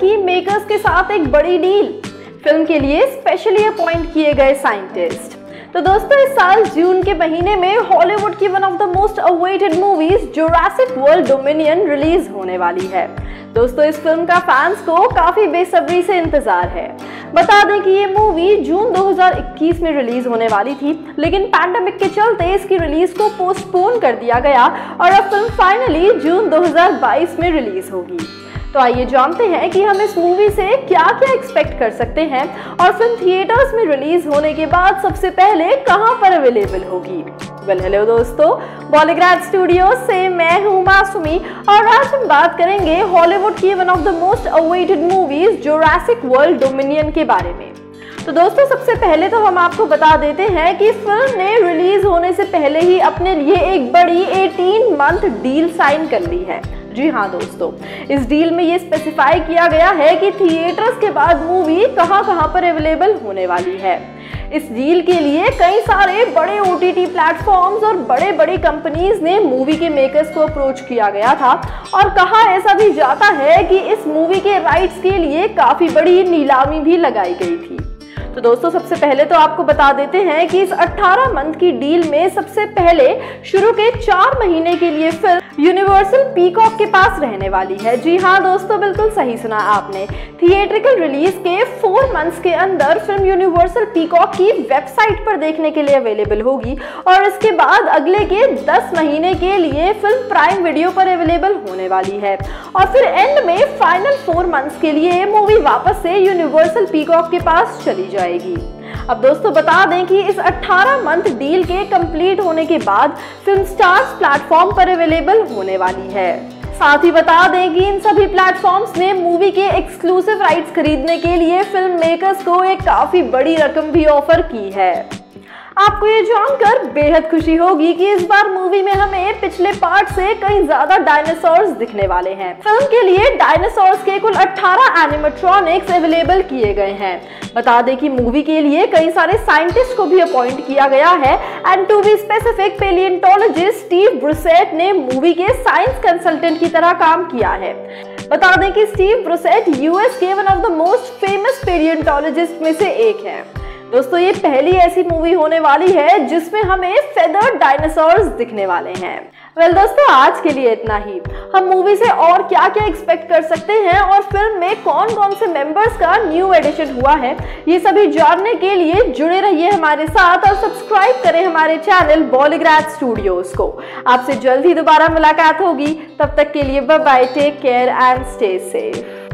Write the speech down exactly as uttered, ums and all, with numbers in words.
की मेकर्स के साथ एक बड़ी डील। फिल्म के लिए स्पेशली अपॉइंट किए गए साइंटिस्ट। तो दोस्तों इस साल जून के महीने में हॉलीवुड की one of the most awaited movies Jurassic World Dominion release होने वाली है। दोस्तों इस फिल्म का फैंस को काफी बेसब्री से इंतजार है। बता दें कि ये मूवी जून दो हज़ार इक्कीस में रिलीज होने वाली थी, लेकिन पैंडेमिक के चलते इसकी रिलीज को पोस्टपोन कर दिया गया और अब फिल्म फाइनली जून दो हज़ार बाईस में रिलीज होगी। तो आइए जानते हैं कि हम इस मूवी से क्या क्या एक्सपेक्ट कर सकते हैं और फिल्म थिएटर्स में रिलीज होने के बाद सबसे पहले कहां पर अवेलेबल होगी। वेल हेलो दोस्तों, बॉलीग्राड स्टूडियो से मैं हूं मासूमी और आज हम बात करेंगे हॉलीवुड की one of the most awaited movies Jurassic World Dominion के बारे में। तो दोस्तों सबसे पहले तो हम आपको बता देते हैं कि फिल्म ने रिलीज होने से पहले ही अपने लिए एक बड़ी अठारह मंथ डील साइन कर ली है। जी हाँ दोस्तों, इस डील में ये स्पेसिफाई किया गया है कि थिएटर्स के बाद मूवी कहां कहां पर अवेलेबल होने वाली है। इस डील के लिए कई सारे बड़े ओटीटी प्लेटफॉर्म्स और बड़े बड़े कंपनीज ने मूवी के मेकर्स को अप्रोच किया गया था और कहा ऐसा भी जाता है कि इस मूवी के राइट्स के लिए काफी बड़ी नीलामी भी लगाई गई थी। तो दोस्तों सबसे पहले तो आपको बता देते हैं कि इस अठारह मंथ की डील में सबसे पहले शुरू के चार महीने के लिए फिल्म यूनिवर्सल पीकॉक के पास रहने वाली है। जी हाँ दोस्तों, बिल्कुल सही सुना आपने। थिएट्रिकल रिलीज के फोर मंथ्स के अंदर फिल्म यूनिवर्सल पीकॉक की वेबसाइट पर देखने के लिए अवेलेबल होगी और इसके बाद अगले के दस महीने के लिए फिल्म प्राइम वीडियो पर अवेलेबल होने वाली है और फिर एंड में फाइनल फोर मंथ्स के लिए मूवी वापस से यूनिवर्सल पीकॉक के पास चली जाएगी। अब दोस्तों बता दें कि इस अठारह मंथ डील के कंप्लीट होने के बाद फिल्म स्टार्स प्लेटफॉर्म पर अवेलेबल होने वाली है। साथ ही बता दें कि इन सभी प्लेटफॉर्म्स ने मूवी के एक्सक्लूसिव राइट्स खरीदने के लिए फिल्म मेकर्स को एक काफी बड़ी रकम भी ऑफर की है। आपको ये जानकर बेहद खुशी होगी कि इस बार मूवी में हमें पिछले पार्ट से कहीं ज्यादा डायनासोर्स दिखने वाले हैं। फिल्म के लिए डायनासोर्स के कुल अठारह एनिमेट्रॉनिक्स अवेलेबल किए गए हैं। बता दें कि मूवी के लिए कई सारे साइंटिस्ट को भी अपॉइंट किया गया है and to be specific palaeontologist Steve Brusatte ने मूवी के साइंस कंसल्टेंट की तरह काम किया है। बता दें कि स्टीव ब्रुसेट यूएस के one of the most famous palaeontologist में से एक है। दोस्तों ये पहली ऐसी मूवी होने वाली है जिसमें हमें फेदर्ड डायनासोर्स दिखने वाले हैं। वेल well, दोस्तों आज के लिए इतना ही। हम मूवी से और क्या क्या एक्सपेक्ट कर सकते हैं और फिल्म में कौन कौन से मेंबर्स का न्यू एडिशन हुआ है, ये सभी जानने के लिए जुड़े रहिए हमारे साथ और सब्सक्राइब करें हमारे चैनल बॉलीग्राड स्टूडियोज को। आपसे जल्द ही दोबारा मुलाकात होगी, तब तक के लिए bye bye, take care and stay safe.